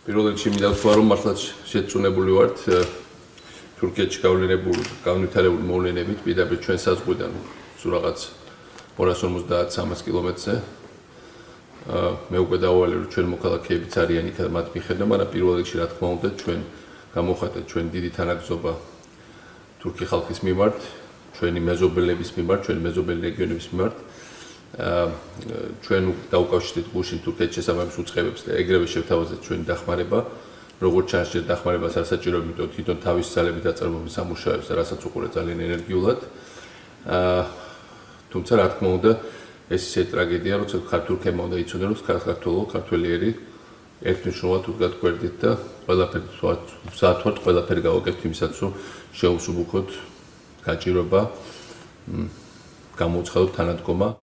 პირველ რიგში მინდა ვთქვა, რომ მართლაც შეწუნებული ვართ თურქეთში განვითარებული მოვლენებით, პირდაპირ ჩვენ საზღვრიდან სულ რაღაც 250-300 კილომეტრზე. მე უკვე დაუვალე, რომ ჩვენ მოქალაქეებიც არიან იქ მათ მიხედა, მაგრამ პირველ რიგში რა თქმა უნდა ჩვენ გამოვხატეთ ჩვენ დიდი თანაგზობა თურქი ხალხის მიმართ, ჩვენი მეზობელების მიმართ, ჩვენი მეზობელი რეგიონების მიმართ. ჩვენ დავუკავშირდით გუშინ თურქეთის შესაბამის უწყებებს და ეგრევე შევთავაზეთ ჩვენი დახმარება. როგორც ჩანს, ჯერ დახმარებას არ საჭირო, იმიტომ რომ თვითონ თავის ძალებით აწარმოებს სამუშაოებს და რასაც უყურე ძალიან ენერგიულად. თუმცა რა თქმა უნდა, ეს ისე ტრაგედია, როცა თურქებმა უნდა იცოდნენ, რომ ქართველიერი ერთმნიშვნელოვნად უდგათ გვერდით და ყველაფერი მზად ვართ ყველაფერი გავაკეთებთ იმისათვის, რომ შევუსუბუქოთ გაჭირვება, გამოუცხადოთ თანადგომა.